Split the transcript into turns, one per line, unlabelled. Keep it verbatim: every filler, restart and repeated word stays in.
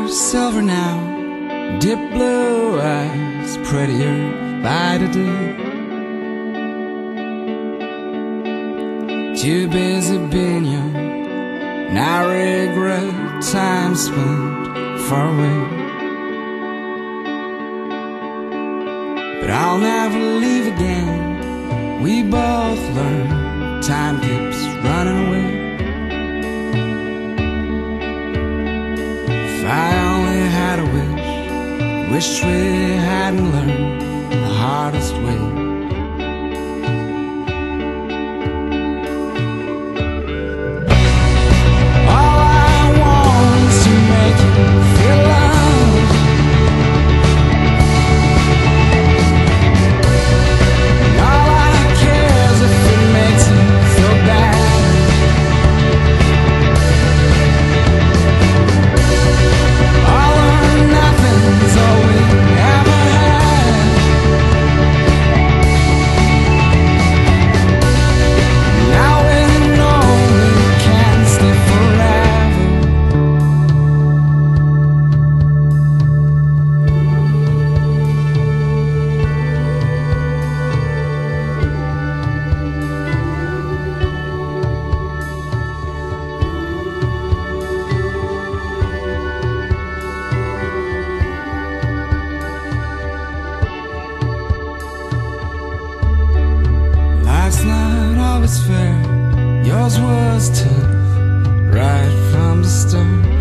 are silver now, deep blue eyes, prettier by the day. Too busy being young, now regret time spent far away. But I'll never leave again. We both learn time keeps running away. If I only had a wish, wished we hadn't learned the hardest way. All I want is to make you feel loved. And all I care is if it makes you feel bad. All or nothing's all we ever had. Now we know we can't stay forever. Life's not always fair. Yours was tough right from the start.